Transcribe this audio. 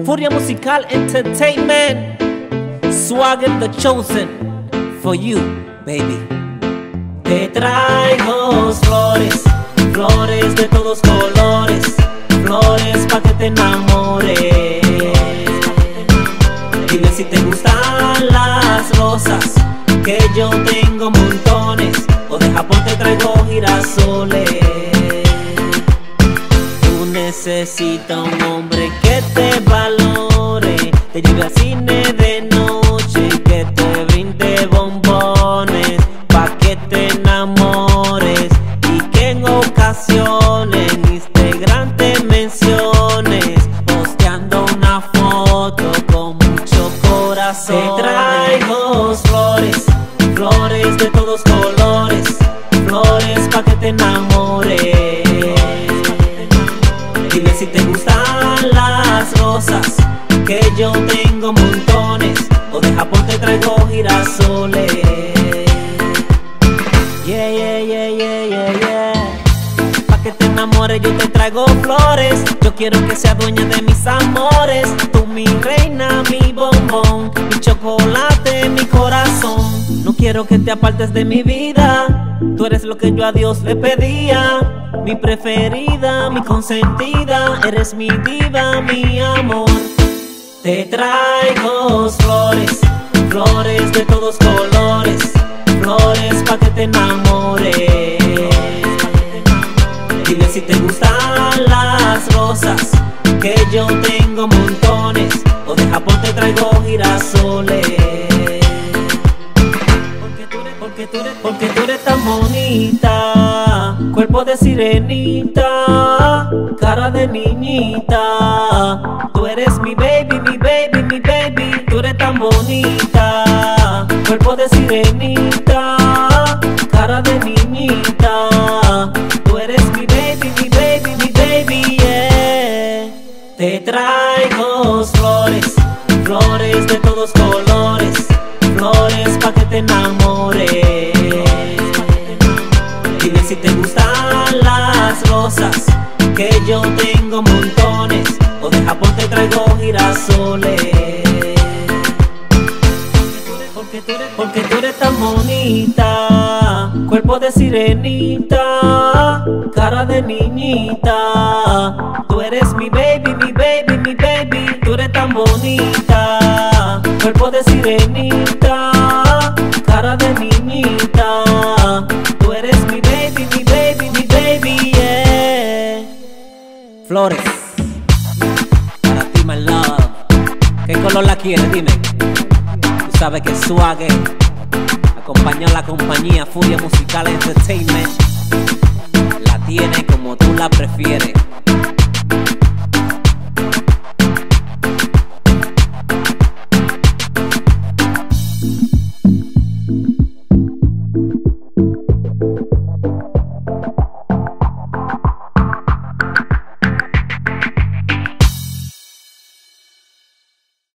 Furia Musical Entertainment, Swagger the Chosen, for you, baby. Te traigo flores, flores de todos colores, flores pa' que te enamores. Dime si te gustan las rosas, que yo tengo montones, o de Japón te traigo girasoles. Tú necesitas un hombre que te valore, te lleve al cine de noche y que te brinde bombones pa' que te enamores, y que en ocasiones en Instagram te menciones posteando una foto con mucho corazón. Te traigo flores, flores de todos colores, flores pa' que te enamores. Dime si te gustan las rosas, que yo tengo montones, o de Japón te traigo girasoles. Yeah, yeah, yeah, yeah, yeah, yeah. Pa' que te enamores yo te traigo flores, yo quiero que seas dueña de mis amores. Tú mi reina, mi bombón, mi chocolate, mi corazón. No quiero que te apartes de mi vida, tú eres lo que yo a Dios le pedía. Mi preferida, mi consentida, eres mi diva, mi amor. Te traigo flores, flores de todos colores, flores pa' que te enamores. Dime si te gustan las rosas, que yo tengo montones, o de Japón te traigo girasoles. Porque tú eres tan bonita, cuerpo de sirenita, cara de niñita. Tú eres mi baby, mi baby, mi baby. Tú eres tan bonita, cuerpo de sirenita, cara de niñita. Tú eres mi baby, mi baby, mi baby, yeah. Te traigo flores, flores de todos colores, flores pa' que te enamores. Dime si te gustan las rosas, que yo tengo montones, o de Japón te traigo girasoles. Porque tú eres tan bonita, cuerpo de sirenita, cara de niñita. Tú eres mi baby, mi baby, mi baby. Tú eres tan bonita, cuerpo de sirenita, cara de niñita. Tú eres mi baby, mi baby, mi baby, yeah. Flores, para ti, my love. ¿Qué color la quieres? Dime. Tú sabes que Swagger acompañó a la compañía Furia Musical Entertainment. La tiene como tú la prefieres.